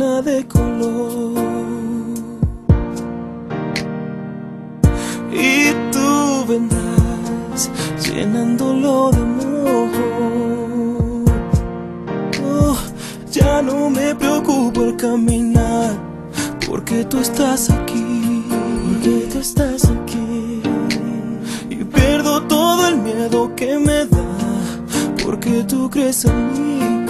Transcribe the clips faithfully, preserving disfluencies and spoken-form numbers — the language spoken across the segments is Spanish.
llena de color. Y tú vendrás llenándolo de amor. Oh, ya no me preocupo al caminar, porque tú estás aquí, porque tú estás aquí. Y pierdo todo el miedo que me da, porque tú crees en mí.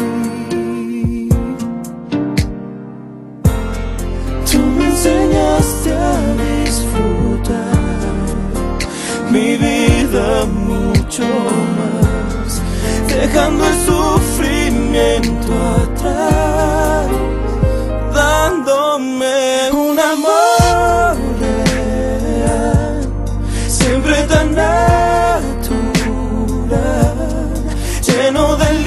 Tú me enseñaste a disfrutar mi vida mucho más, dejando el sufrimiento atrás, dándome un amor real, siempre tan natural, lleno de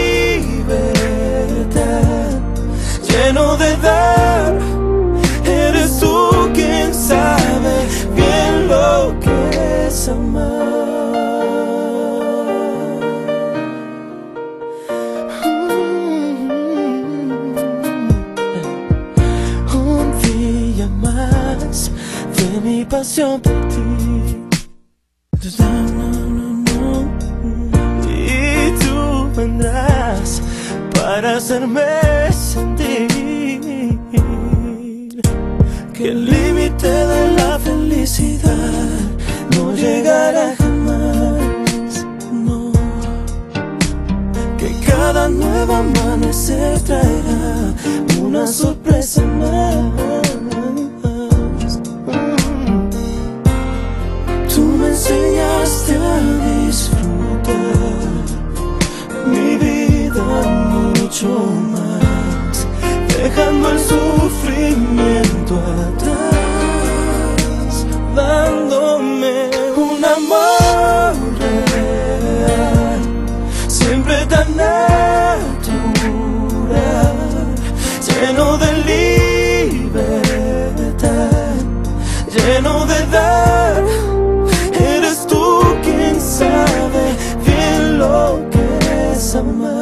libertad, lleno de dar. Eres tú quien sabe bien lo que es amar. Un día más de mi pasión por ti. Y tú vendrás para hacerme sentir que el límite de la felicidad no llegará jamás, no. Que cada nuevo amanecer traerá una sorpresa más. Tú me enseñaste a disfrutar mi vida mucho más, dejando el sufrimiento atrás, dándome un amor real, siempre tan natural, lleno de libertad, lleno de dar. Eres tú quien sabe bien lo que es amar.